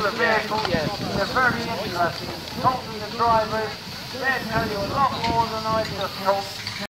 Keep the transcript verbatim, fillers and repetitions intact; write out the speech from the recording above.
the vehicle. They're very interesting. Talk to the drivers. They'll tell you a lot more than I just told.